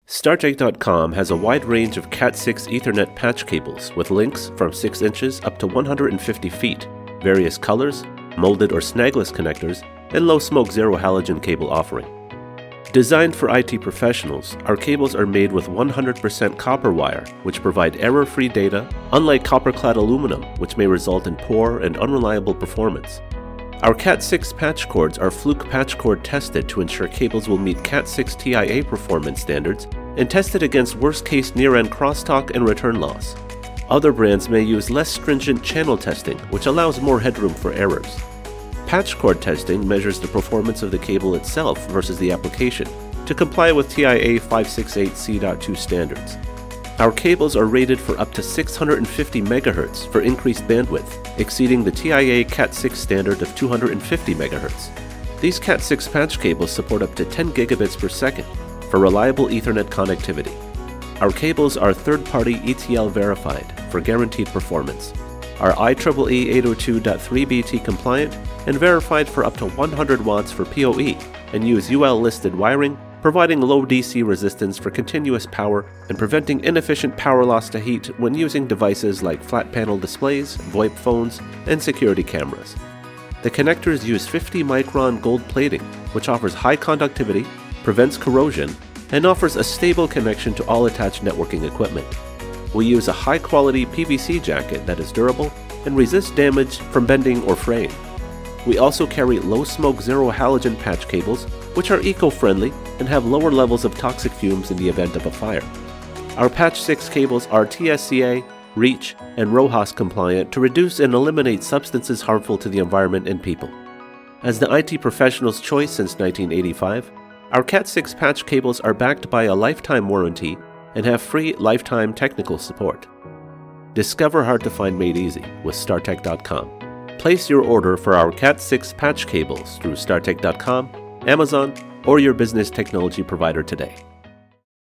StarTech.com has a wide range of CAT6 Ethernet patch cables with lengths from 6 inches up to 150 feet, various colors, molded or snagless connectors, and low smoke zero halogen cable offering. Designed for IT professionals, our cables are made with 100% copper wire, which provide error-free data, unlike copper-clad aluminum, which may result in poor and unreliable performance. Our CAT6 patch cords are Fluke Patch Cord Tested to ensure cables will meet CAT6 TIA performance standards and tested against worst-case near-end crosstalk and return loss. Other brands may use less stringent channel testing, which allows more headroom for errors. Patch cord testing measures the performance of the cable itself versus the application to comply with TIA 568C.2 standards. Our cables are rated for up to 650 MHz for increased bandwidth, exceeding the TIA CAT6 standard of 250 MHz. These CAT6 patch cables support up to 10 gigabits per second for reliable Ethernet connectivity. Our cables are third-party ETL verified for guaranteed performance, are IEEE 802.3bt compliant and verified for up to 100 watts for POE, and use UL-listed wiring, providing low DC resistance for continuous power and preventing inefficient power loss to heat when using devices like flat panel displays, VoIP phones, and security cameras. The connectors use 50-micron gold plating, which offers high conductivity, prevents corrosion, and offers a stable connection to all attached networking equipment. We use a high-quality PVC jacket that is durable and resists damage from bending or fraying. We also carry Low Smoke Zero Halogen patch cables, which are eco-friendly and have lower levels of toxic fumes in the event of a fire. Our Patch 6 cables are TSCA, REACH, and RoHS compliant to reduce and eliminate substances harmful to the environment and people. As the IT professional's choice since 1985, our CAT6 patch cables are backed by a lifetime warranty and have free lifetime technical support. Discover hard to find made easy with StarTech.com. Place your order for our CAT6 patch cables through StarTech.com, Amazon, or your business technology provider today.